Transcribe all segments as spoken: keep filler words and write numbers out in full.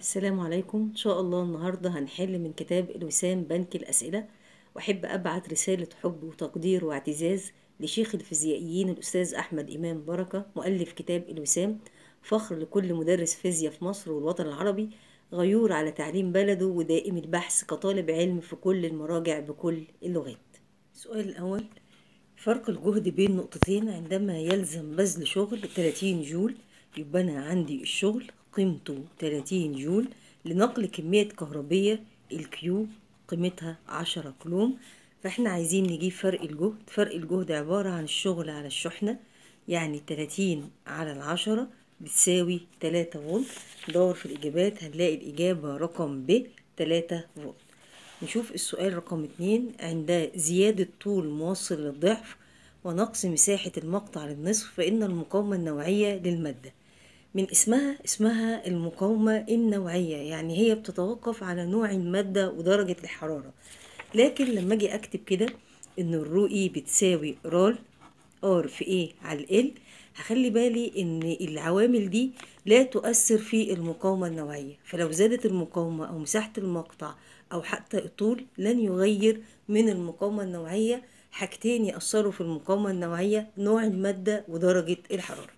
السلام عليكم. إن شاء الله النهاردة هنحل من كتاب الوسام بنك الأسئلة، وأحب أبعت رسالة حب وتقدير واعتزاز لشيخ الفيزيائيين الأستاذ أحمد إمام بركة مؤلف كتاب الوسام، فخر لكل مدرس فيزياء في مصر والوطن العربي، غيور على تعليم بلده ودائم البحث كطالب علم في كل المراجع بكل اللغات. السؤال الأول: فرق الجهد بين نقطتين عندما يلزم بذل شغل ثلاثين جول. يبقى أنا عندي الشغل قيمته ثلاثين جول لنقل كمية كهربية الكيو قيمتها عشرة كولوم. فاحنا عايزين نجيب فرق الجهد. فرق الجهد عبارة عن الشغل على الشحنة، يعني ثلاثين على العشرة بتساوي تلاتة فولت. دور في الإجابات هنلاقي الإجابة رقم ب تلاتة فولت. نشوف السؤال رقم اتنين: عند زيادة طول موصل للضعف ونقص مساحة المقطع للنصف فإن المقاومة النوعية للمادة. من اسمها اسمها المقاومة النوعية، يعني هي بتتوقف على نوع المادة ودرجة الحرارة. لكن لما اجي اكتب كده ان الرو اي بتساوي رال ار في ايه على ال، هخلي بالي ان العوامل دي لا تؤثر في المقاومة النوعية، فلو زادت المقاومة او مساحة المقطع او حتى الطول لن يغير من المقاومة النوعية. حاجتين يأثروا في المقاومة النوعية: نوع المادة ودرجة الحرارة.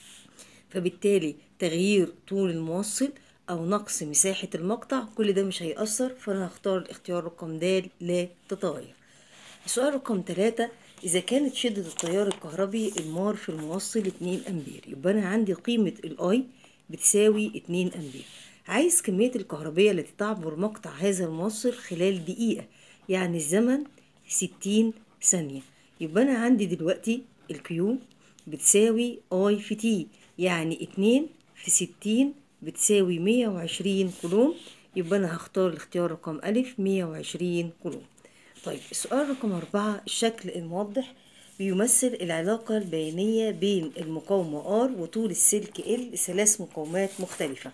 فبالتالي تغيير طول الموصل او نقص مساحة المقطع كل ده مش هيأثر، فانا هختار الاختيار رقم د لا تتغير. السؤال رقم ثلاثة: إذا كانت شدة التيار الكهربي المار في الموصل اتنين أمبير، يبقى أنا عندي قيمة الآي بتساوي اتنين أمبير. عايز كمية الكهربية التي تعبر مقطع هذا الموصل خلال دقيقة، يعني الزمن ستين ثانية. يبقى أنا عندي دلوقتي الكيو بتساوي آي في تي، يعني اتنين في ستين بتساوي مية وعشرين كولوم. يبقى أنا هختار الاختيار رقم ألف مية وعشرين كولوم. طيب السؤال رقم أربعة: الشكل الموضح بيمثل العلاقة البيانية بين المقاومة R وطول السلك L ثلاث مقاومات مختلفة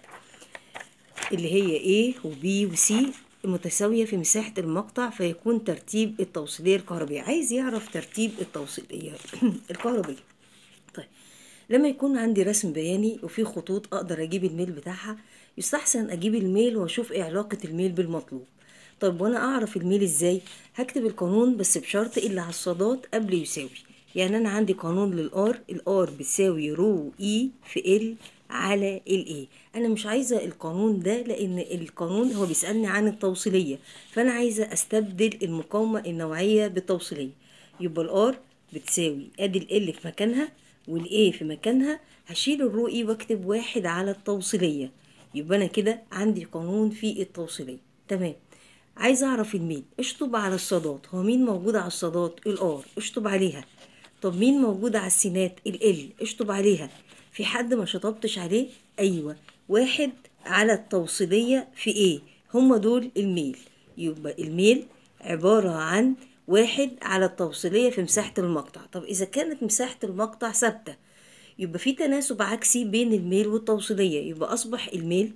اللي هي A و B و C متساوية في مساحة المقطع، فيكون ترتيب التوصيلية الكهربية. عايز يعرف ترتيب التوصيلية الكهربية. طيب لما يكون عندي رسم بياني وفي خطوط اقدر اجيب الميل بتاعها، يستحسن اجيب الميل واشوف ايه علاقة الميل بالمطلوب. طب وانا اعرف الميل ازاي؟ هكتب القانون بس بشرط اللي على الصادات قبل يساوي. يعني انا عندي قانون للار، الار بتساوي رو اي في ال على الاي. انا مش عايزه القانون ده لان القانون هو بيسالني عن التوصيليه، فانا عايزه استبدل المقاومه النوعيه بالتوصيليه. يبقى الار بتساوي ادي ال في مكانها والاي في مكانها، هشيل الرو اي واكتب واحد على التوصيليه. يبقى انا كده عندي قانون في التوصيليه. تمام. عايز اعرف الميل، اشطب على الصادات. هو مين موجود على الصادات؟ الار، اشطب عليها. طب مين موجود على السينات؟ ال اشطب عليها. في حد ما شطبتش عليه؟ ايوه، واحد على التوصيليه في ايه، هما دول الميل. يبقى الميل عباره عن واحد على التوصيليه في مساحه المقطع. طب اذا كانت مساحه المقطع ثابته يبقى في تناسب عكسي بين الميل والتوصيليه، يبقى اصبح الميل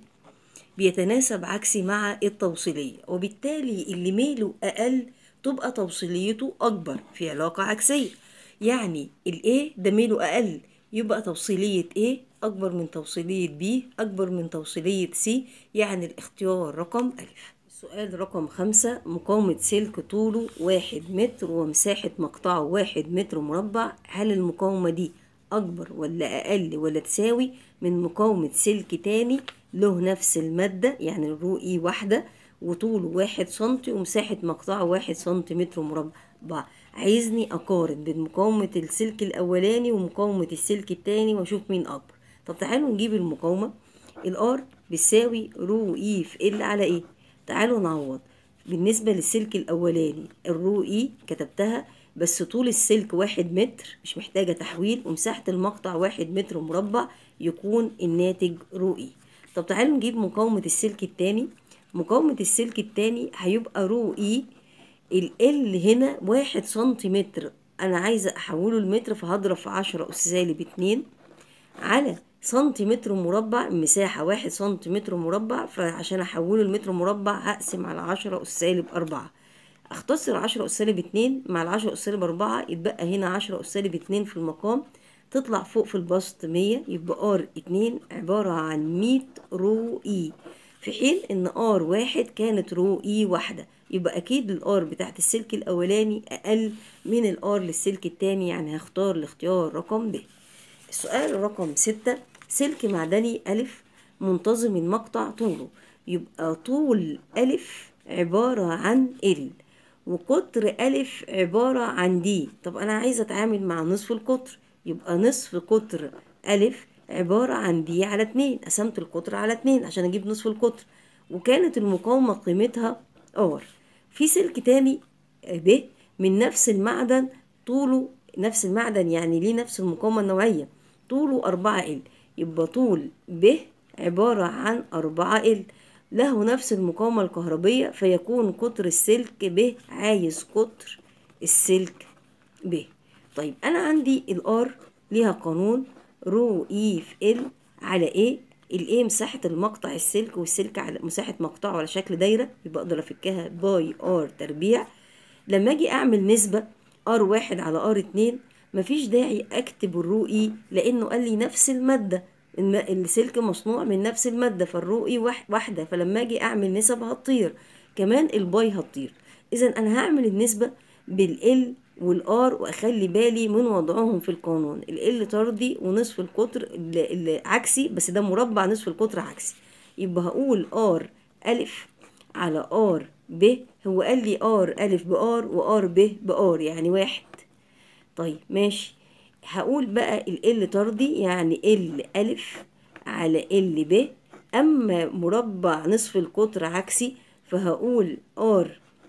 بيتناسب عكسي مع التوصيلية، وبالتالي اللي ميله أقل تبقى توصيليته أكبر في علاقة عكسية. يعني ال A ده ميله أقل، يبقى توصيلية A أكبر من توصيلية B أكبر من توصيلية C، يعني الاختيار رقم ألف. السؤال رقم خمسة: مقاومة سلك طوله واحد متر ومساحة مقطعه واحد متر مربع، هل المقاومة دي أكبر ولا أقل ولا تساوي من مقاومة سلك تاني له نفس المادة، يعني الرو إي واحدة وطوله واحد سنتي ومساحة مقطعه واحد سنتيمتر مربع؟ عايزني أقارن بين مقاومة السلك الأولاني ومقاومة السلك التاني وأشوف مين أكبر. طب تعالوا نجيب المقاومة. الآر بتساوي رو إي في إل على إيه. تعالوا نعوض. بالنسبة للسلك الأولاني الرو إي كتبتها، بس طول السلك واحد متر مش محتاجة تحويل، ومساحة المقطع واحد متر مربع، يكون الناتج رو إي. طب تعالوا نجيب مقاومة السلك التاني. مقاومة السلك التاني هيبقى رو إي ال L هنا واحد سنتيمتر، أنا عايزة أحوله المتر فهضرب في عشرة أس سالب اتنين على سنتيمتر مربع. المساحة واحد سنتيمتر مربع، فعشان أحوله المتر مربع هقسم على عشرة أس سالب أربعة. اختصر عشرة أس سالب اتنين مع العشرة أس سالب أربعة، يتبقى هنا عشرة أس سالب اتنين في المقام، تطلع فوق في البسط مية. يبقى ار اتنين عبارة عن مية رو اي. في حين ان ار واحد كانت رو اي واحدة، يبقى اكيد الار بتاعت السلك الاولاني اقل من الار للسلك التاني، يعني هختار الاختيار رقم ب. السؤال رقم ستة، سلك معدني ألف منتظم المقطع طوله، يبقى طول ألف عبارة عن ال، وقطر ألف عبارة عن دي. طب أنا عايزة أتعامل مع نصف القطر، يبقى نصف قطر ألف عبارة عن دي على اتنين، قسمت القطر على اتنين عشان أجيب نصف القطر، وكانت المقاومة قيمتها ار. في سلك تاني ب من نفس المعدن، طوله نفس المعدن يعني ليه نفس المقاومة النوعية، طوله أربعة ال، يبقى طول ب عبارة عن أربعة ال، له نفس المقاومة الكهربية، فيكون قطر السلك ب عايز قطر السلك ب. طيب أنا عندي الآر ليها قانون رو إي في ال على إيه، الإيه مساحة المقطع السلك، والسلك على مساحة مقطعه على شكل دايرة، يبقى أقدر أفكها باي آر تربيع. لما أجي أعمل نسبة آر واحد على آر اتنين، مفيش داعي أكتب الرو إي، لأنه قال لي نفس المادة، السلك مصنوع من نفس المادة، فالرو إي واحدة، فلما أجي أعمل نسب هتطير، كمان الباي هتطير. إذا أنا هعمل النسبة بالال والار، واخلي بالي من وضعهم في القانون، ال طردي ونصف القطر اللي عكسي، بس ده مربع نصف القطر عكسي، يبقى هقول ار الف على ار ب، هو قال لي ار الف بار وار ب بار يعني واحد. طيب ماشي، هقول بقى ال طردي يعني ال الف على ال ب، اما مربع نصف القطر عكسي فهقول ار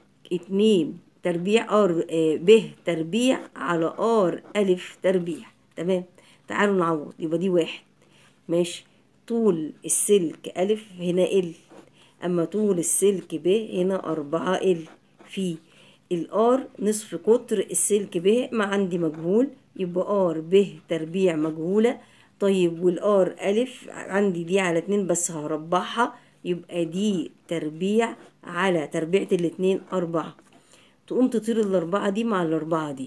اتنين تربيع ار ب تربيع على ار الف تربيع. تمام، تعالوا نعوض، يبقى دي واحد. ماشي، طول السلك الف هنا ال، اما طول السلك ب هنا أربعة ال، في الار نصف قطر السلك ب ما عندي مجهول، يبقى ار ب تربيع مجهولة. طيب والار الف عندي دي على اتنين بس هربعها، يبقى دي تربيع على تربيعة الاتنين أربعة، تقوم تطير الأربعة دي مع الأربعة دي،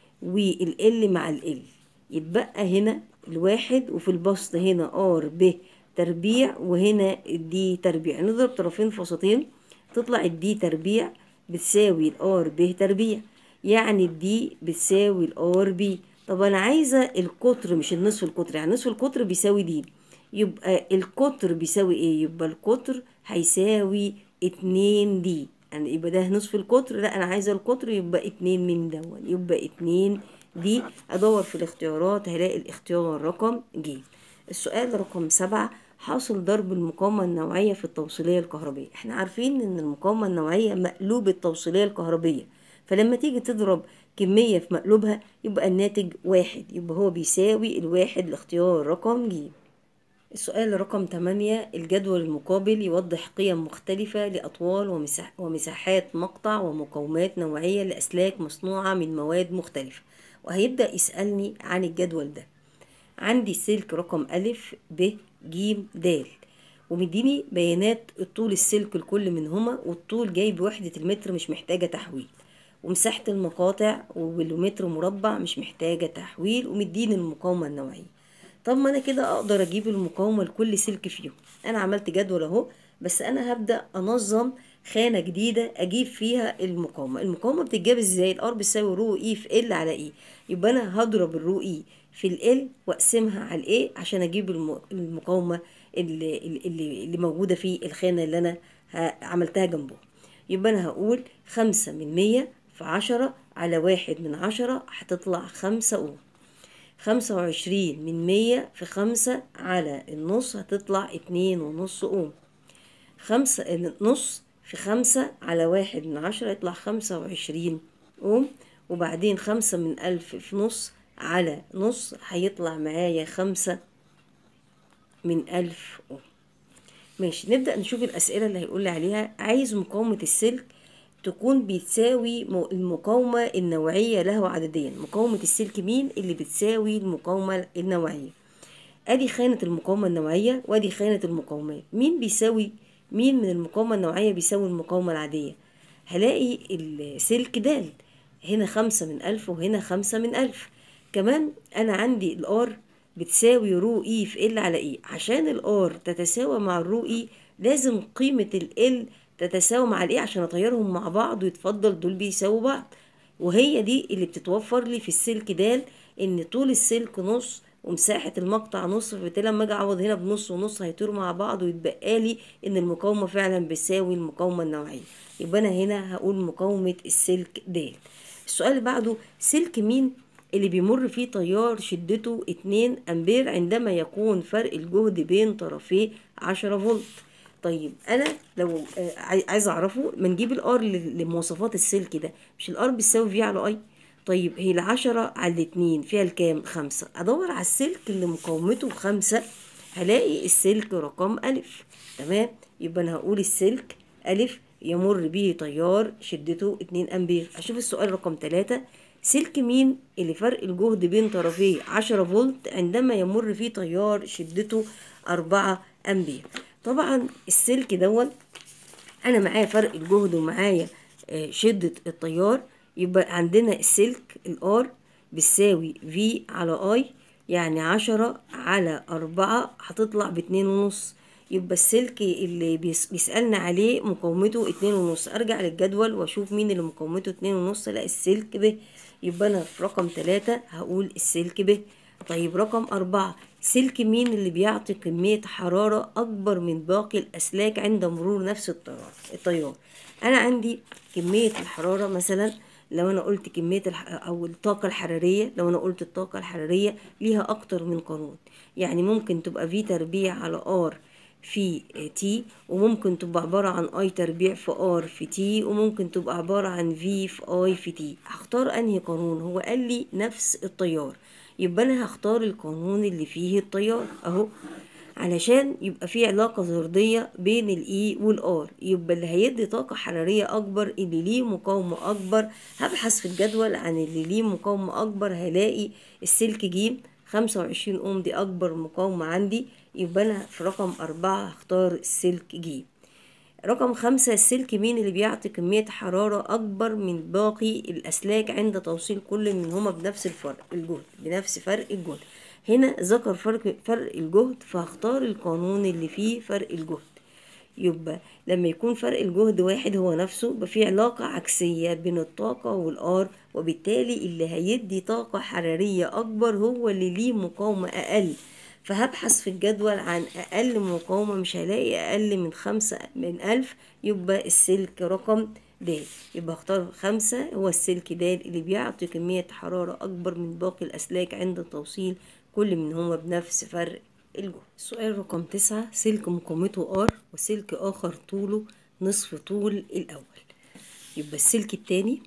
والال مع ال، يتبقى هنا الواحد، وفي البسط هنا ار ب تربيع وهنا الدي تربيع، نضرب طرفين في وسطين تطلع الدي تربيع بتساوي الار ب تربيع، يعني الدي بتساوي الار بي. طب انا عايزه القطر مش النصف القطر، يعني نصف القطر بيساوي دي، يبقى القطر بيساوي ايه؟ يبقى القطر هيساوي اتنين دي، يعني يبقى ده نصف القطر، لا انا عايزه القطر يبقى اتنين من دون، يبقى اتنين دي. ادور في الاختيارات هلاقي الاختيار رقم ج. السؤال رقم سبعة، حاصل ضرب المقاومة النوعية في التوصيلية الكهربية. احنا عارفين ان المقاومة النوعية مقلوب التوصيلية الكهربية، فلما تيجي تضرب كمية في مقلوبها يبقى الناتج واحد، يبقى هو بيساوي الواحد، الاختيار رقم ج. السؤال رقم تمانية، الجدول المقابل يوضح قيم مختلفة لأطوال ومساح ومساحات مقطع ومقاومات نوعية لأسلاك مصنوعة من مواد مختلفة، وهيبدأ يسألني عن الجدول ده. عندي السلك رقم ألف ب ج د، ومديني بيانات الطول السلك لكل منهما، والطول جاي بوحدة المتر مش محتاجة تحويل، ومساحة المقاطع والمتر مربع مش محتاجة تحويل، ومديني المقاومة النوعية. طب ما انا كده اقدر اجيب المقاومة لكل سلك فيهم. انا عملت جدول اهو، بس انا هبدأ انظم خانة جديدة اجيب فيها المقاومة. المقاومة بتتجاب ازاي؟ الار بيساوي رو اي في ال على اي، يبقى انا هضرب الرو اي في ال واقسمها على الايه عشان اجيب المقاومة اللي, اللي, اللي موجودة في الخانة اللي انا عملتها جنبه. يبقى انا هقول خمسة من مية في عشرة على واحد من عشرة هتطلع خمسة اوم. خمسة وعشرين من مية في خمسة على النص هتطلع اتنين ونص اوم. خمسة نص في خمسة على واحد من عشرة يطلع خمسة وعشرين اوم، وبعدين خمسة من ألف في نص على نص هيطلع معايا خمسة من ألف اوم. ماشي، نبدأ نشوف الأسئلة اللي هيقول لي عليها. عايز مقاومة السلك تكون بتساوي المقاومة النوعية له عدديا. مقاومة السلك مين اللي بتساوي المقاومة النوعية؟ ادي خانة المقاومة النوعية وادي خانة المقاومات. مين بيساوي مين من المقاومة النوعية بيساوي المقاومة العادية؟ هلاقي السلك د، هنا خمسة من ألف وهنا خمسة من ألف. كمان أنا عندي الآر بتساوي رو اي في ال على اي. عشان الار تتساوى مع الرو اي لازم قيمة ال تتساوى مع الاي عشان اطيرهم مع بعض ويتفضل دول بيساووا بعض. وهي دي اللي بتتوفر لي في السلك د، ان طول السلك نص ومساحة المقطع نص، فبالتالي لما اجي اعوض هنا بنص ونص هيطيروا مع بعض ويتبقى لي ان المقاومة فعلا بتساوي المقاومة النوعية. يبقى انا هنا هقول مقاومة السلك د. السؤال اللي بعده، سلك مين اللي بيمر فيه تيار شدته اتنين امبير عندما يكون فرق الجهد بين طرفيه عشرة فولت؟ طيب انا لو آه، عاي- عايزه اعرفه، ما نجيب الار لمواصفات السلك ده. مش الار بتساوي في على اي؟ طيب هي العشرة على الاتنين فيها الكام؟ خمسة. ادور على السلك اللي مقاومته خمسة، هلاقي السلك رقم ألف. تمام، يبقى أنا هقول السلك ألف يمر به تيار شدته اتنين أمبير. أشوف السؤال رقم تلاتة، سلك مين اللي فرق الجهد بين طرفيه عشرة فولت عندما يمر فيه تيار شدته أربعة أمبير؟ طبعا السلك دوت انا معايا فرق الجهد ومعايا آه، شدة التيار، يبقى عندنا السلك الار بتساوي في على اي، يعني عشرة على أربعة هتطلع باتنين ونص. يبقى السلك اللي بيس- بيسألنا عليه مقاومته اتنين ونص. ارجع للجدول واشوف مين اللي مقاومته اتنين ونص، لا السلك ب. يبقى انا في رقم تلاتة هقول السلك ب. طيب رقم أربعة، سلك مين اللي بيعطي كمية حرارة أكبر من باقي الأسلاك عند مرور نفس التيار التيار أنا عندي كمية الحرارة مثلا، لو أنا قلت كمية الح... أو الطاقة الحرارية، لو أنا قلت الطاقة الحرارية ليها أكتر من قانون. يعني ممكن تبقى في تربيع على ار في تي، وممكن تبقى عبارة عن اي تربيع في ار في تي، وممكن تبقى عبارة عن في في اي في تي. هختار انهي قانون؟ هو قال لي نفس التيار، يبقى انا هختار القانون اللي فيه التيار اهو، علشان يبقى في علاقة طردية بين الاي والار. يبقى اللي هيدي طاقة حرارية اكبر اللي ليه مقاومة اكبر. هبحث في الجدول عن اللي ليه مقاومة اكبر، هلاقي السلك ج خمسة وعشرين اوم، دي اكبر مقاومة عندي. يبقى انا في رقم اربعة هختار السلك ج. رقم خمسة، السلك مين اللي بيعطي كمية حرارة أكبر من باقي الأسلاك عند توصيل كل منهما بنفس الفرق الجهد بنفس فرق الجهد؟ هنا ذكر فرق فرق الجهد، فهختار القانون اللي فيه فرق الجهد. يبقى لما يكون فرق الجهد واحد هو نفسه، يبقى في علاقة عكسية بين الطاقة والآر، وبالتالي اللي هيدي طاقة حرارية أكبر هو اللي ليه مقاومة أقل. فهبحث في الجدول عن أقل مقاومة، مش هلاقي أقل من خمسة من ألف، يبقى السلك رقم د. يبقى اختار خمسة، هو السلك د اللي بيعطي كمية حرارة أكبر من باقي الأسلاك عند توصيل كل منهما بنفس فرق الجهد. السؤال رقم تسعة، سلك مقاومته ار وسلك آخر طوله نصف طول الأول. يبقى السلك التاني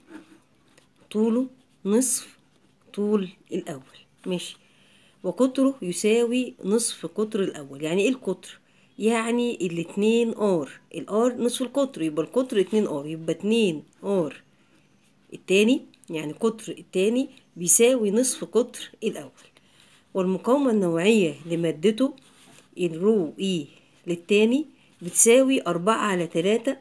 طوله نصف طول الأول، ماشي، وقطره يساوي نصف قطر الأول. يعني إيه القطر؟ يعني الاتنين ار، الار نصف القطر، يبقى القطر اتنين ار، يبقى اتنين ار التاني، يعني قطر التاني بيساوي نصف قطر الأول. والمقاومة النوعية لمادته الرو اي للتاني بتساوي أربعة على تلاتة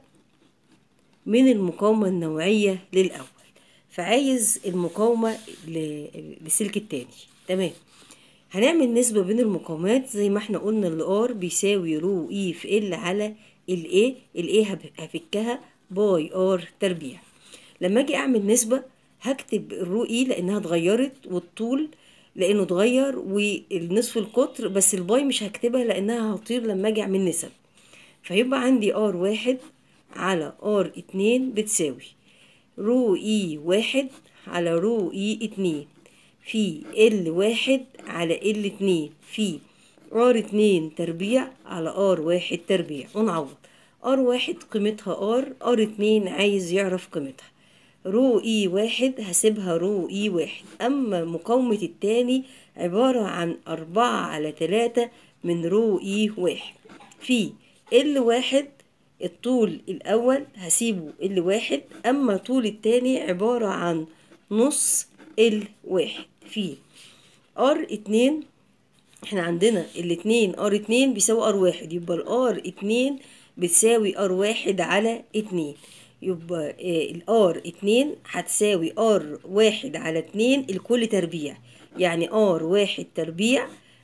من المقاومة النوعية للأول. فعايز المقاومة للسلك التاني. تمام، هنعمل نسبة بين المقاومات زي ما احنا قلنا، الار بيساوي رو اي في ال على الاي. الاي هفكها باي ار تربيع. لما اجي اعمل نسبة هكتب الرو اي لانها اتغيرت، والطول لانه اتغير، والنصف القطر، بس الباي مش هكتبها لانها هتطير لما اجي اعمل نسب. فيبقى عندي ار واحد على ار اتنين بتساوي رو اي واحد على رو اي اتنين في ال واحد على ال اتنين في ار اتنين تربيع على ار واحد تربيع. ونعوض ار واحد قيمتها ار، ار اتنين عايز يعرف قيمتها. رو اي واحد هسيبها رو اي واحد، اما مقاومة التاني عبارة عن أربعة على تلاتة من رو اي واحد في ال واحد. الطول الأول هسيبه ال واحد، أما طول التاني عبارة عن نص ال واحد في ار اتنين. احنا عندنا الاتنين ار اتنين بيساوي ار واحد، يبقى الار اتنين بتساوي ار واحد على اتنين. يبقى اه الار اتنين هتساوي ار واحد على اتنين الكل تربيع، يعني ار واحد تربيع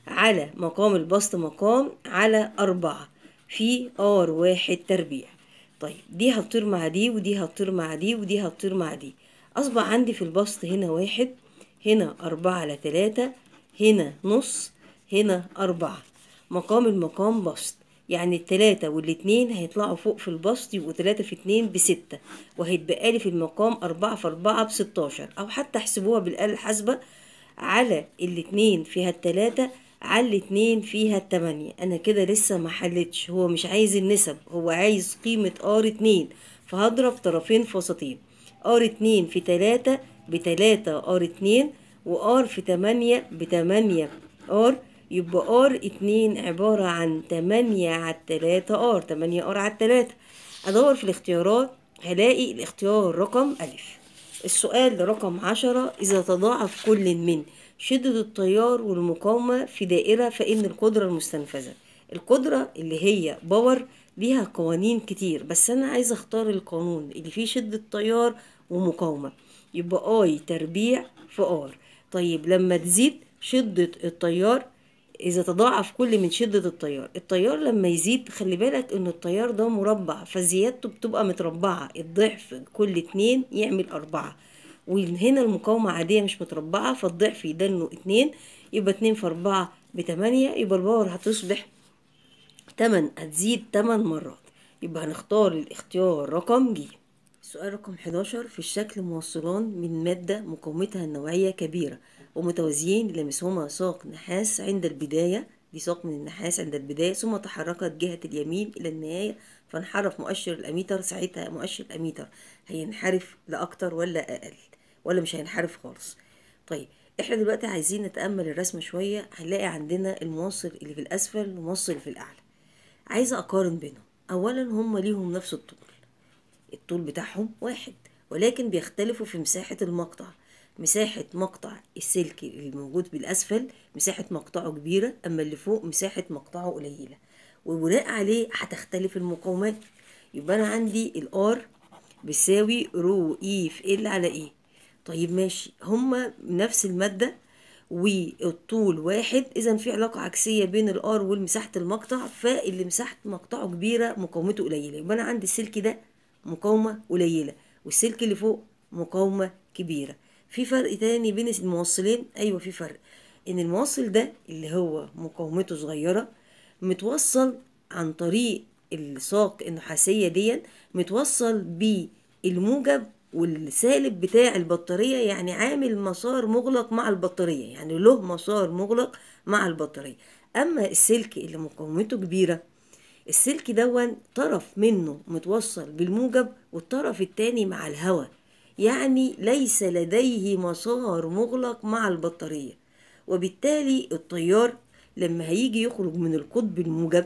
على مقام البسط مقام على أربعة في ار واحد تربيع. طيب دي هتطير مع دي ودي هتطير مع دي ودي هتطير مع دي. أصبح عندي في البسط هنا واحد، هنا أربعة على تلاتة، هنا نص، هنا أربعة. مقام المقام بسط، يعني التلاتة والاتنين هيطلعوا فوق في البسط، يبقوا تلاتة في اتنين بستة، وهيتبقالي في المقام أربعة في أربعة بستاشر، أو حتى احسبوها بالآلة الحاسبة على الاتنين فيها التلاتة على الاتنين فيها التمانية. أنا كده لسه ما حلتش، هو مش عايز النسب، هو عايز قيمة ار اتنين، فهضرب طرفين في وسطين. ار اتنين في تلاتة بتلاتة ار اتنين، وار في تمانية بتمانية ار، يبقى ار اتنين عبارة عن تمانية على التلاتة ار، تمانية ار على التلاتة. ادور في الاختيارات هلاقي الاختيار رقم الف. السؤال رقم عشرة، إذا تضاعف كل من شدة التيار والمقاومة في دائرة فإن القدرة المستنفذة. القدرة اللي هي باور ليها قوانين كتير، بس أنا عايزة أختار القانون اللي فيه شدة تيار ومقاومة، يبقى اي تربيع في ار. طيب لما تزيد شدة التيار، إذا تضاعف كل من شدة التيار، التيار لما يزيد خلي بالك إن التيار ده مربع، فزيادته بتبقى متربعة، الضعف كل اتنين يعمل أربعة، وهنا المقاومة عادية مش متربعة، فالضعف يدنه اتنين، يبقى اتنين في أربعة بتمانية، يبقى الباور هتصبح تمن، هتزيد تمن مرات. يبقى هنختار الاختيار رقم ج. السؤال رقم حداشر، في الشكل موصلان من مادة مقاومتها النوعية كبيرة ومتوازيين لمسهما ساق نحاس عند البداية، دي ساق من النحاس عند البداية، ثم تحركت جهة اليمين إلى النهاية فانحرف مؤشر الأميتر. ساعتها مؤشر الأميتر هينحرف لأكتر ولا أقل، ولا مش هينحرف خالص؟ طيب احنا دلوقتي عايزين نتأمل الرسمة شوية. هنلاقي عندنا الموصل اللي في الأسفل والموصل في الأعلى. عايزة أقارن بينهم. أولا هم ليهم نفس الطول، الطول بتاعهم واحد، ولكن بيختلفوا في مساحة المقطع. مساحة مقطع السلك اللي موجود بالأسفل مساحة مقطعه كبيرة، أما اللي فوق مساحة مقطعه قليلة، وبناء عليه هتختلف المقاومات. يبقى أنا عندي الآر بيساوي رو إي في إل على إيه. طيب ماشي، هما نفس المادة والطول واحد، إذا في علاقة عكسية بين الآر والمساحة المقطع، فاللي مساحة مقطعه كبيرة مقاومته قليلة. يبقى أنا عندي السلك ده مقاومة قليلة، والسلك اللي فوق مقاومة كبيرة. في فرق تاني بين الموصلين؟ أيوة في فرق، إن الموصل ده اللي هو مقاومته صغيرة متوصل عن طريق الساق النحاسية دي، متوصل بالموجب والسالب بتاع البطارية، يعني عامل مسار مغلق مع البطارية، يعني له مسار مغلق مع البطارية. أما السلك اللي مقاومته كبيرة، السلك دون طرف منه متوصل بالموجب والطرف التاني مع الهواء، يعني ليس لديه مسار مغلق مع البطارية، وبالتالي التيار لما هيجي يخرج من القطب الموجب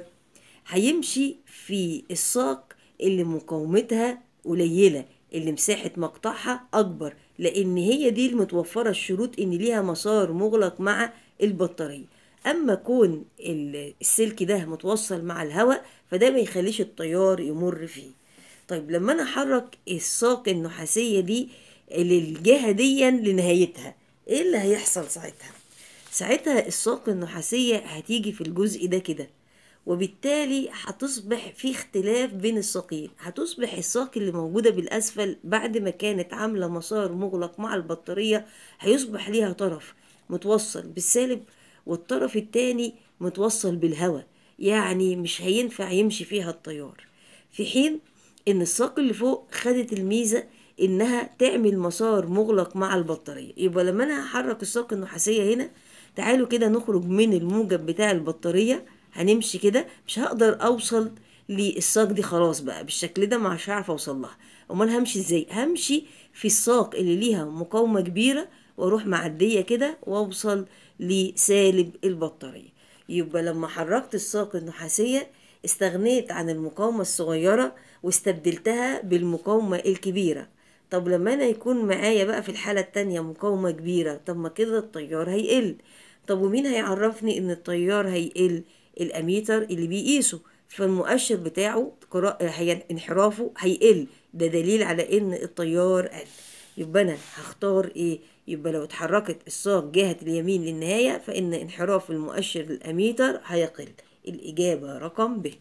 هيمشي في الساق اللي مقاومتها قليلة، اللي مساحة مقطعها أكبر، لأن هي دي المتوفرة الشروط إن ليها مسار مغلق مع البطارية. أما كون السلك ده متوصل مع الهواء فده ما يخليش التيار يمر فيه. طيب لما أنا أحرك الساق النحاسية دي للجهة دي لنهايتها، إيه اللي هيحصل ساعتها؟ ساعتها الساق النحاسية هتيجي في الجزء ده كده، وبالتالي هتصبح في اختلاف بين الساقين. هتصبح الساق اللي موجودة بالأسفل بعد ما كانت عاملة مسار مغلق مع البطارية هيصبح ليها طرف متوصل بالسالب والطرف التاني متوصل بالهواء، يعني مش هينفع يمشي فيها التيار. في حين ان الساق اللي فوق خدت الميزة انها تعمل مسار مغلق مع البطارية. يبقى لما انا هحرك الساق النحاسية هنا، تعالوا كده نخرج من الموجب بتاع البطارية، هنمشي كده مش هقدر اوصل للساق دي خلاص بقى بالشكل ده، مش هعرف اوصل لها. امال همشي ازاي؟ همشي في الساق اللي ليها مقاومة كبيرة واروح معدية كده واوصل لسالب البطارية. يبقى لما حركت الساق النحاسية استغنيت عن المقاومة الصغيرة واستبدلتها بالمقاومة الكبيرة. طب لما انا يكون معايا بقى في الحالة التانية مقاومة كبيرة، طب ما كده التيار هيقل. طب ومين هيعرفني ان التيار هيقل؟ الاميتر اللي بيقيسه، فالمؤشر بتاعه انحرافه هيقل، ده دليل على ان التيار قل. يبقى انا هختار ايه؟ يبقى لو اتحركت الساق جهة اليمين للنهاية فإن انحراف المؤشر الأميتر هيقل. الإجابة رقم ب.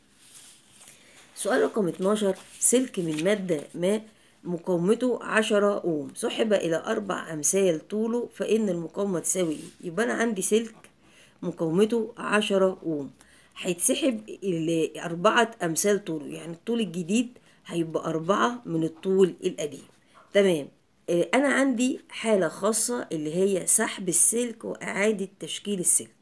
سؤال رقم اتناشر، سلك من مادة ما مقاومته عشرة أوم سحب إلى أربع أمثال طوله فإن المقاومة تساوي إيه؟ يبقى أنا عندي سلك مقاومته عشرة أوم هيتسحب لأربعة أمثال طوله، يعني الطول الجديد هيبقى أربعة من الطول القديم. تمام. آه، أنا عندي حالة خاصة اللي هي سحب السلك وإعادة تشكيل السلك.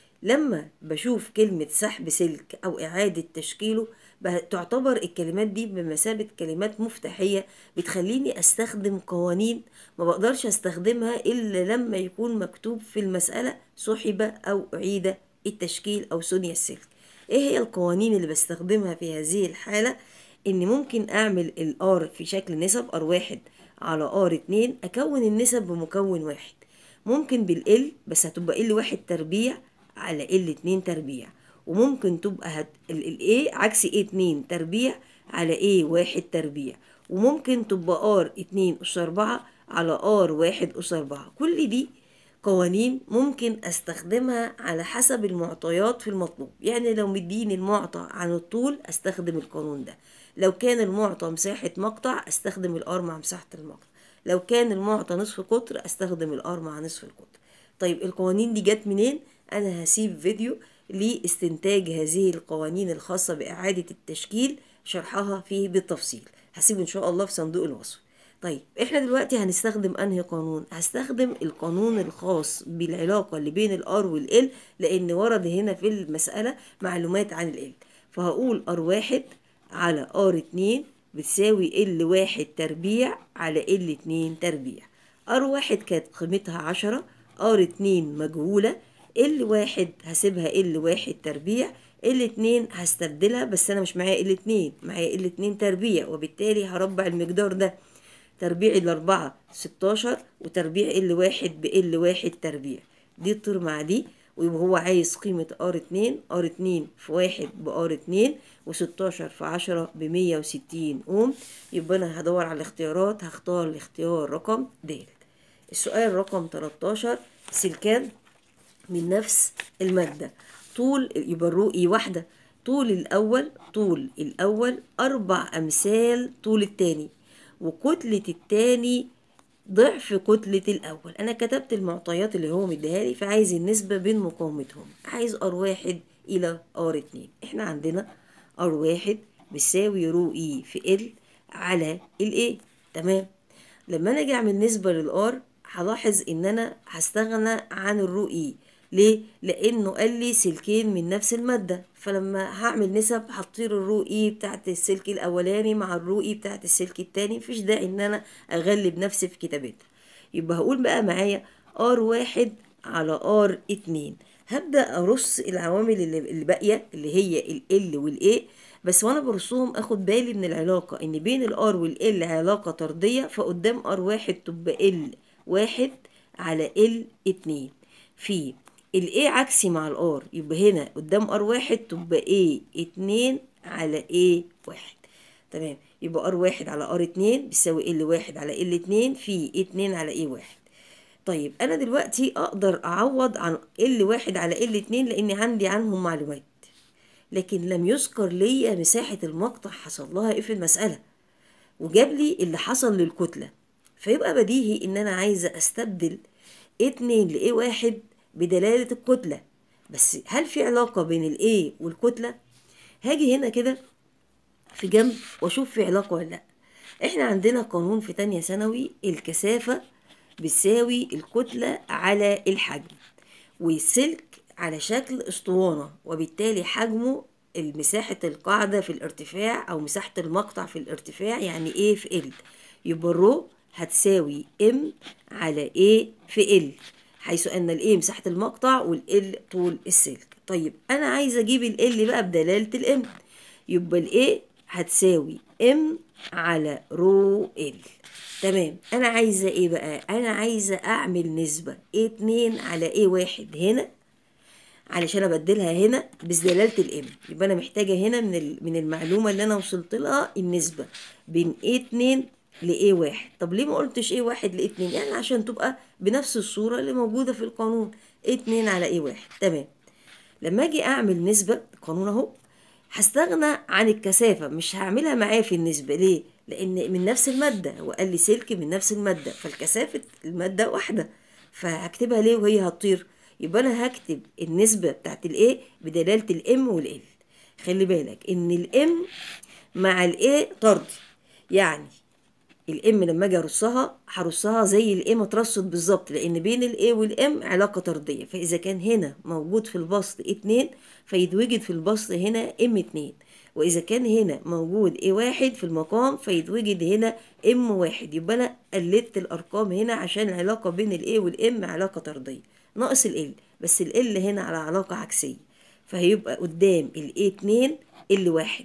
لما بشوف كلمة سحب سلك أو إعادة تشكيله تعتبر الكلمات دي بمثابة كلمات مفتاحية بتخليني أستخدم قوانين ما بقدرش أستخدمها إلا لما يكون مكتوب في المسألة سحب أو أعيد التشكيل أو ثني السلك. إيه هي القوانين اللي بستخدمها في هذه الحالة؟ إن ممكن أعمل الآر في شكل نسب آر واحد على آر اتنين، أكون النسب بمكون واحد. ممكن بالإل بس هتبقى إل واحد تربيع على ال اتنين تربيع، وممكن تبقى هت... ال A عكس A اتنين تربيع على A واحد تربيع، وممكن تبقى R اتنين أس أربعة على R واحد أس أربعة. كل دي قوانين ممكن استخدمها على حسب المعطيات في المطلوب. يعني لو مديني المعطى عن الطول استخدم القانون ده، لو كان المعطى مساحة مقطع استخدم الار مع مساحة المقطع، لو كان المعطى نصف قطر استخدم الار مع نصف القطر. طيب القوانين دي جت منين؟ انا هسيب فيديو لاستنتاج هذه القوانين الخاصة بإعادة التشكيل شرحها فيه بالتفصيل، هسيبه ان شاء الله في صندوق الوصف. طيب احنا دلوقتي هنستخدم انهي قانون؟ هستخدم القانون الخاص بالعلاقة اللي بين الار والال، لان ورد هنا في المسألة معلومات عن ال. فهقول ار واحد على ار اتنين بتساوي ال واحد تربيع على ال اتنين تربيع. ار واحد كانت قيمتها عشرة، ار اتنين مجهولة، ال واحد هسيبها ال واحد تربيع، ال اتنين هستبدلها بس انا مش معايا ال اتنين، معايا ال اتنين تربيع، وبالتالي هربع المقدار ده. تربيع الأربعة ستاشر وتربيع ال واحد بال واحد تربيع، دي تطير مع دي، ويبقى هو عايز قيمة ار اتنين، ار اتنين في واحد بار اتنين، وستاشر في عشرة بمية وستين اوم. يبقى انا هدور على الاختيارات، هختار الاختيار رقم د. السؤال رقم تلتاشر، سلكان من نفس المادة طول يبقى الرؤية واحدة، طول الأول طول الأول أربع أمثال طول التاني، وكتلة التاني ضعف كتلة الأول. أنا كتبت المعطيات اللي هو مديها لي، فعايز النسبة بين مقاومتهم، عايز ار واحد إلى ار اتنين. إحنا عندنا ار واحد بيساوي رو إي في ال على ال A. تمام. لما أنا أجي أعمل نسبة للار هلاحظ إن أنا هستغنى عن الرو إي. ليه؟ لأنه قال لي سلكين من نفس المادة، فلما هعمل نسب هطير الرو إي بتاعت السلك الأولاني مع الرو إي بتاعت السلك التاني، مفيش داعي إن أنا أغلب نفسي في كتابتها. يبقى هقول بقى معايا ار واحد على ار اتنين. هبدأ أرص العوامل اللي, اللي باقية اللي هي ال L وال A، بس وانا برصهم اخد بالي من العلاقة ان بين الار والال علاقة طردية، فقدام ار واحد تبقى ال واحد على ال اتنين، في ال A عكسي مع الار، يبقى هنا قدام ار واحد تبقى A اتنين على A واحد. تمام. يبقى ار واحد على ار اتنين بيساوي ال واحد على ال اتنين في اتنين على A واحد. طيب انا دلوقتي اقدر اعوض عن ال واحد على ال اتنين لاني عندي عنهم معلومات، لكن لم يذكر لي مساحة المقطع حصل لها ايه في المسألة، وجاب لي اللي حصل للكتلة. فيبقى بديهي ان انا عايزة استبدل اتنين ل A واحد بدلالة الكتلة، بس هل في علاقة بين ال A والكتلة؟ هاجي هنا كده في جنب واشوف في علاقة ولا لا. احنا عندنا قانون في تانية ثانوي، الكثافة بتساوي الكتلة على الحجم، والسلك على شكل اسطوانة، وبالتالي حجمه مساحة القاعدة في الارتفاع أو مساحة المقطع في الارتفاع، يعني A في L. يبقى الرو هتساوي M على A في L، حيث أن ال A مساحة المقطع وال L طول السلك. طيب أنا عايزة أجيب ال L بقى بدلالة ال M، يبقى ال A هتساوي M على رو L. تمام. أنا عايزة إيه بقى؟ أنا عايزة أعمل نسبة اتنين على A واحد هنا علشان ابدلها هنا بدلاله الام. يبقى انا محتاجه هنا من من المعلومه اللي انا وصلت لها النسبه بين A اتنين ل إيه واحد. طب ليه ما قلتش إيه واحد ل إيه اتنين؟ يعني عشان تبقى بنفس الصورة اللي موجودة في القانون، إيه اتنين على إيه واحد. تمام. لما اجي اعمل نسبة القانون اهو، هستغنى عن الكثافة، مش هعملها معايا في النسبة. ليه؟ لان من نفس المادة، هو قال لي سلك من نفس المادة، فالكثافة المادة واحدة، فهكتبها ليه وهي هتطير؟ يبقى انا هكتب النسبة بتاعت الايه بدلالة الام والال. خلي بالك ان الام مع الايه طردي، يعني الام لما اجي ارصها هرصها زي الايه ما اترصت بالظبط، لان بين الايه والام علاقه طرديه. فاذا كان هنا موجود في البسط اتنين فيتوجد في البسط هنا ام اتنين، واذا كان هنا موجود ايه واحد في المقام فيتوجد هنا ام واحد. يبقى انا قلدت الارقام هنا عشان العلاقه بين الايه والام علاقه طرديه، ناقص ال بس ال هنا على علاقه عكسيه، فهيبقى قدام الايه اتنين ال واحد،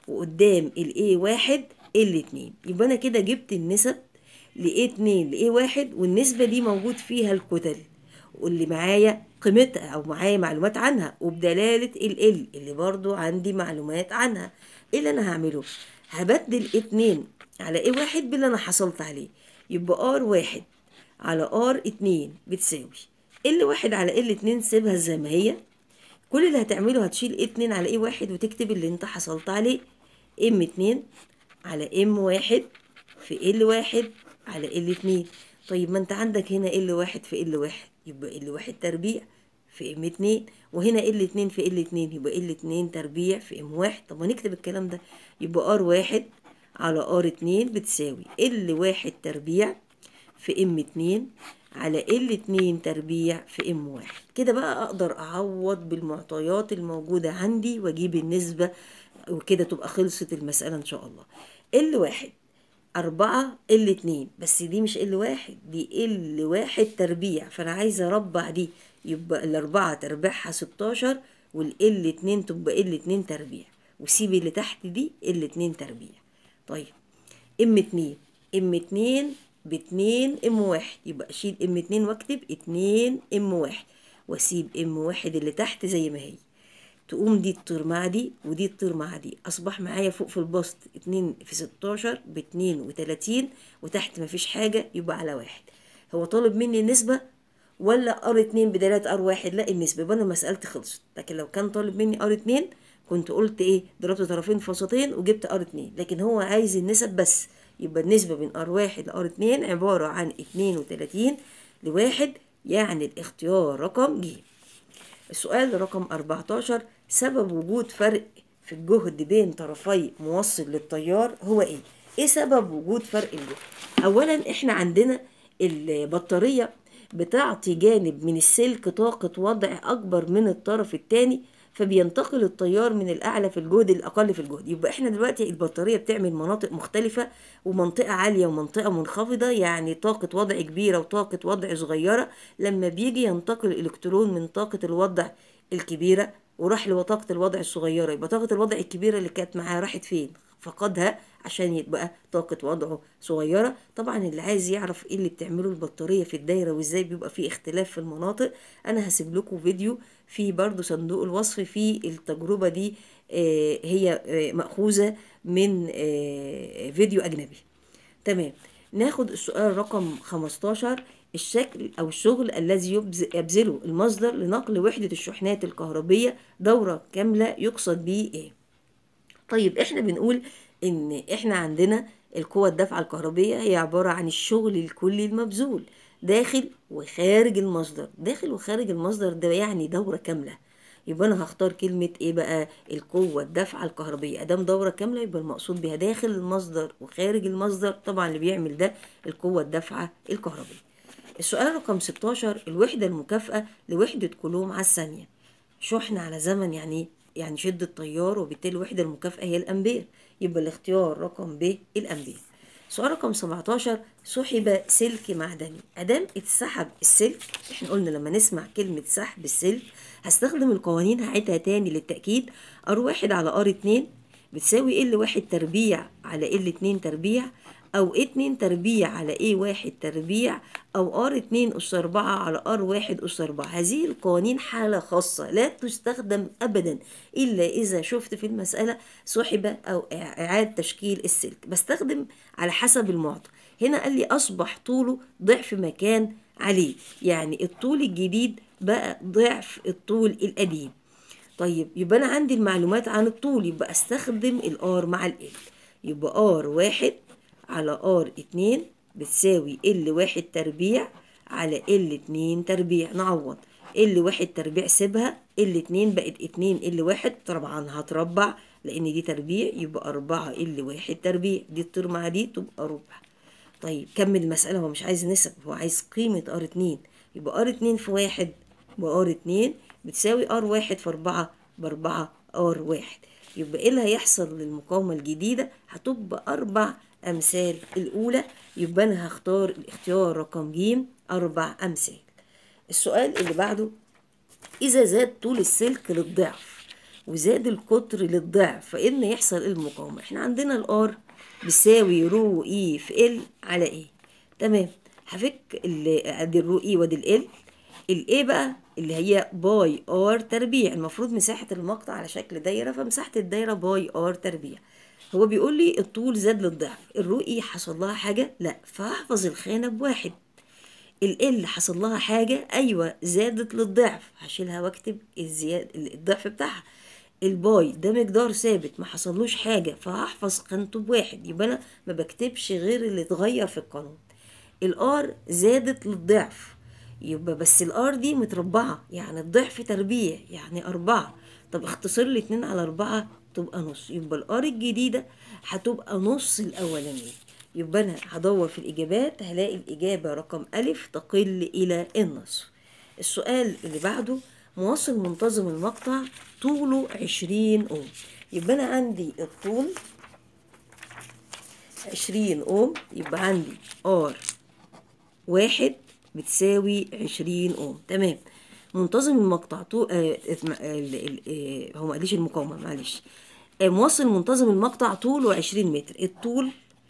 وقدام الايه واحد ال اتنين. يبقى انا كده جبت النسب ل إيه اتنين ل إيه واحد، والنسبة دي موجود فيها الكتل واللي معايا قيمتها او معايا معلومات عنها، وبدلالة ال ال اللي برضو عندي معلومات عنها. ايه اللي انا هعمله؟ هبدل اتنين على إيه واحد باللي انا حصلت عليه، يبقى ار واحد على ار اتنين بتساوي ال واحد على ال اتنين. سيبها زي ما هي، كل اللي هتعمله هتشيل إيه اتنين على إيه واحد وتكتب اللي انت حصلت عليه، ام اتنين على ام واحد في ال واحد على ال اتنين. طيب ما انت عندك هنا ال واحد في ال واحد، يبقى ال واحد تربيع في ام اتنين، وهنا ال اتنين في ال اتنين، يبقى ال اتنين تربيع في ام واحد. طب ما نكتب الكلام ده، يبقى ار واحد على ار اتنين بتساوي ال واحد تربيع في ام اتنين على ال اتنين تربيع في ام واحد. كده بقى اقدر اعوض بالمعطيات الموجودة عندي واجيب النسبة، وكده تبقى خلصت المسألة ان شاء الله. ال واحد أربعة ال اتنين، بس دي مش ال واحد، دي ال واحد تربيع، فأنا عايزة أربع دي، يبقى الأربعة تربيعها ستاشر، والال اتنين تبقى ال اتنين تربيع، وسيبي اللي تحت دي ال اتنين تربيع. طيب ام اتنين، ام اتنين باتنين ام واحد، يبقى أشيل ام اتنين واكتب اتنين ام واحد، واسيب ام واحد اللي تحت زي ما هي. تقوم دي تطير مع دي ودي تطير مع دي، اصبح معايا فوق في البسط اتنين في ستاشر باتنين وتلاتين، وتحت مفيش حاجة، يبقى على واحد. هو طالب مني النسبة ولا ار اتنين بدلالة ار واحد؟ لا النسبة، يبقى انا مسألتي خلصت. لكن لو كان طالب مني ار اتنين كنت قلت ايه، ضربت طرفين في وسطين وجبت ار اتنين، لكن هو عايز النسب بس. يبقى النسبة بين ار واحد لار اتنين عبارة عن اتنين وتلاتين لواحد، يعني الاختيار رقم ج. السؤال رقم أربعتاشر، سبب وجود فرق في الجهد بين طرفي موصل للتيار هو ايه؟ ايه سبب وجود فرق الجهد؟ اولا احنا عندنا البطارية بتعطي جانب من السلك طاقة وضع اكبر من الطرف الثاني، فبينتقل التيار من الاعلى في الجهد للاقل في الجهد. يبقى احنا دلوقتي البطارية بتعمل مناطق مختلفة، ومنطقة عالية ومنطقة منخفضة، يعني طاقة وضع كبيرة وطاقة وضع صغيرة. لما بيجي ينتقل الالكترون من طاقة الوضع الكبيرة وراح لطاقة الوضع الصغيرة، يبقى طاقة الوضع الكبيرة اللي كانت معاه راحت فين؟ فقدها عشان يبقى طاقة وضعه صغيرة. طبعا اللي عايز يعرف ايه اللي بتعمله البطارية في الدايرة وازاي بيبقى فيه اختلاف في المناطق، انا هسيب لكم فيديو في برضو صندوق الوصف في التجربة دي. آه هي آه مأخوذة من آه فيديو اجنبي. تمام. ناخد السؤال رقم خمستاشر، الشكل او الشغل الذي يبذله المصدر لنقل وحدة الشحنات الكهربية دورة كاملة يقصد به ايه؟ طيب احنا بنقول ان احنا عندنا القوة الدافعة الكهربية هي عبارة عن الشغل الكلي المبذول داخل وخارج المصدر. داخل وخارج المصدر ده يعني دورة كاملة، يبقى انا هختار كلمة ايه بقى؟ القوة الدافعة الكهربية. ادام دورة كاملة يبقى المقصود بها داخل المصدر وخارج المصدر، طبعا اللي بيعمل ده القوة الدافعة الكهربية. السؤال رقم ستاشر، الوحدة المكافئة لوحدة كولوم على الثانية. شحن على زمن يعني يعني شدة تيار، وبالتالي الوحدة المكافئة هي الأمبير، يبقى الاختيار رقم ب الأمبير. سؤال رقم سبعتاشر، سحب سلك معدني. أدام اتسحب السلك، احنا قلنا لما نسمع كلمة سحب السلك هستخدم القوانين، هعيدها تاني للتأكيد. ار واحد على ار اتنين بتساوي ال واحد تربيع على ال اتنين تربيع، او اتنين تربيع على ايه واحد تربيع، او ار اتنين اس اربعة على ار واحد اس اربعة. هذه القوانين حالة خاصة لا تستخدم ابدا الا اذا شفت في المسألة سحب او اعادة تشكيل السلك. بستخدم على حسب المعطى. هنا قال لي اصبح طوله ضعف ما كان عليه، يعني الطول الجديد بقى ضعف الطول القديم. طيب يبقى انا عندي المعلومات عن الطول، يبقى استخدم الار مع ال. يبقى ار واحد على ار اتنين بتساوي ال واحد تربيع على ال اتنين تربيع. نعوض ال واحد تربيع سيبها، ال اتنين بقت اتنين ال واحد، طبعا هتربع لان دي تربيع، يبقى اربعة ال واحد تربيع، دي تطير مع دي تبقى ربع. طيب كمل المسألة، هو مش عايز نسب، هو عايز قيمة ار اتنين. يبقى ار اتنين في واحد بار اتنين بتساوي ار واحد في اربعة باربعة ار واحد. يبقى ايه اللي هيحصل للمقاومة الجديدة؟ هتبقى اربع امثال الاولى. يبقى انا هختار الاختيار رقم ج اربع امثال. السؤال اللي بعده، اذا زاد طول السلك للضعف وزاد القطر للضعف فإن يحصل المقاومة. احنا عندنا الار بيساوي رو اي في ال على ايه. تمام، هفك ادي الرو اي وادي ال. الايه بقى اللي هي باي ار تربيع، المفروض مساحة المقطع على شكل دايرة، فمساحة الدايرة باي ار تربيع. هو بيقول لي الطول زاد للضعف، الرو اي حصل لها حاجة؟ لا، فهحفظ الخانة بواحد. ال حصل لها حاجة؟ أيوة زادت للضعف، هشيلها واكتب الزيادة الضعف بتاعها. الباي ده مقدار ثابت ما حصلوش حاجة، فهحفظ قيمته بواحد، يبقى أنا ما بكتبش غير اللي اتغير في القانون. الار زادت للضعف، يبقى بس الار دي متربعة، يعني الضعف تربيع يعني أربعة. طب اختصر لي اتنين على أربعة تبقى نص، يبقى الار الجديدة هتبقى نص الأولانية. يبقى أنا هدور في الإجابات هلاقي الإجابة رقم ألف تقل إلى النصف. السؤال اللي بعده، موصل منتظم المقطع طوله عشرين أوم. يبقى أنا عندي الطول عشرين أوم، يبقى عندي ار واحد بتساوي عشرين أوم. تمام، منتظم المقطع طول آه آه هو ما قاليش المقاومة، معلش. آه موصل منتظم المقطع طوله عشرين متر، الطول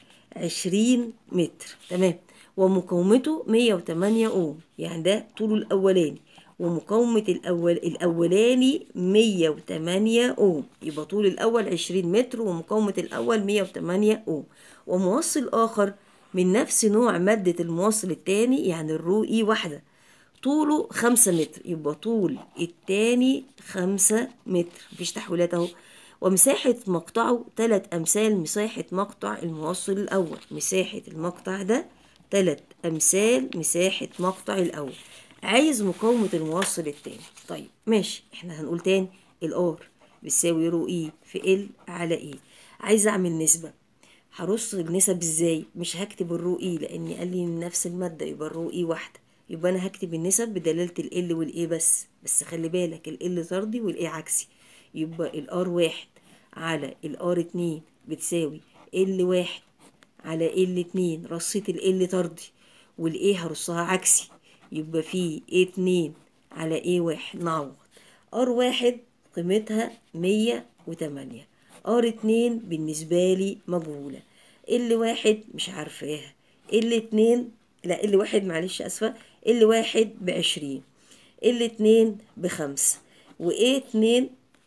عشرين متر. تمام، ومقاومته مية وتمانية أوم، يعني ده طوله الأولاني، ومقاومة الأول الأولاني مية وتمانية أوم، يبقى طول الأول عشرين متر ومقاومة الأول مية وتمانية أوم. وموصل آخر من نفس نوع مادة الموصل التاني، يعني الرو إي واحدة، طوله خمسة متر، يبقى طول التاني خمسة متر، مفيش تحويلات أهو. ومساحة مقطعه تلات أمثال مساحة مقطع الموصل الأول، مساحة المقطع ده تلات أمثال مساحة مقطع الأول. عايز مقاومة الموصل التاني. طيب ماشي، احنا هنقول تاني الار بتساوي رو اي في ال على ايه. عايز اعمل نسبة، هرص النسب ازاي؟ مش هكتب الرو اي لاني قال لي نفس المادة، يبقى الرو اي واحدة، يبقى انا هكتب النسب بدلالة ال والاي بس. بس خلي بالك ال طردي والاي عكسي، يبقى الار واحد على الار اتنين بتساوي ال واحد على ال اتنين، رصيت ال طردي، والايه هرصها عكسي، يبقى في اتنين على ايه واحد. نعوض ار واحد قيمتها مية وتمانية، ار اتنين بالنسبة لي مجهولة، ال واحد مش عارفاها، ال اتنين لا ال واحد معلش اسفة، ال واحد بعشرين، ال اتنين بخمسة، و ايه اتنين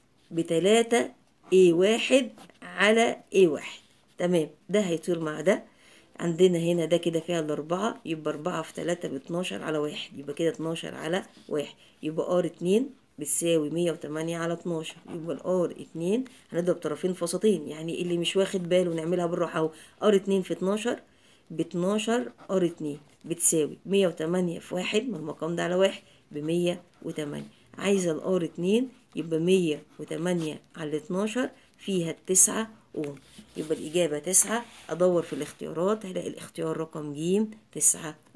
بتلاتة، ايه واحد على ايه واحد. تمام، ده هيطير مع ده، عندنا هنا ده كده فيها الأربعة، يبقى أربعة في تلاتة باتناشر على واحد، يبقى كده اتناشر على واحد، يبقى ار اتنين بتساوي مية وتمانية على اتناشر، يبقى الار اتنين هنضرب طرفين في وسطين، يعني اللي مش واخد باله نعملها بالراحة اهو، ار اتنين في اتناشر باتناشر، ار اتنين بتساوي مية وتمانية في واحد، ما المقام ده على واحد بمية وتمانية. عايزة الار اتنين، يبقى مية وتمانية على اتناشر فيها التسعة أوم، يبقى الإجابة تسعة. أدور في الاختيارات هلاقي الاختيار رقم ج تسعة